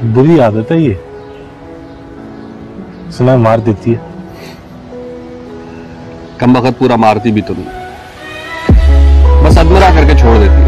बुरी आदत है ये, सुना मार देती है। कम वक्त पूरा मारती भी तो नहीं, बस अदमरा करके छोड़ देती।